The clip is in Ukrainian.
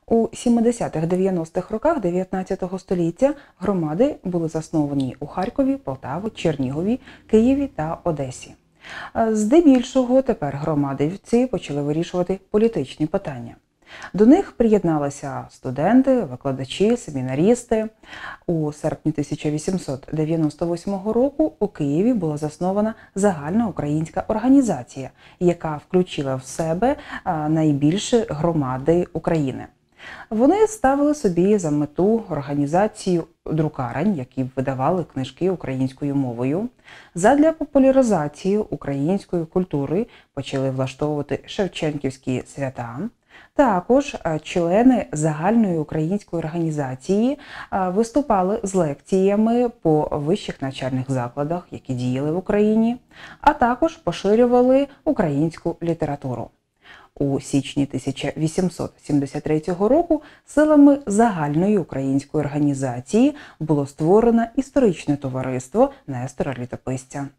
У 70-90-х роках 19 століття громади були засновані у Харкові, Полтаві, Чернігові, Києві та Одесі. Здебільшого тепер громадівці почали вирішувати політичні питання. До них приєдналися студенти, викладачі, семінарісти. У серпні 1898 року у Києві була заснована загальноукраїнська організація, яка включила в себе найбільші громади України. Вони ставили собі за мету організацію друкарень, які видавали книжки українською мовою. Задля популяризації української культури почали влаштовувати шевченківські свята. Також члени загальної української організації виступали з лекціями по вищих навчальних закладах, які діяли в Україні, а також поширювали українську літературу. У січні 1873 року силами загальної української організації було створено історичне товариство Нестора Літописця.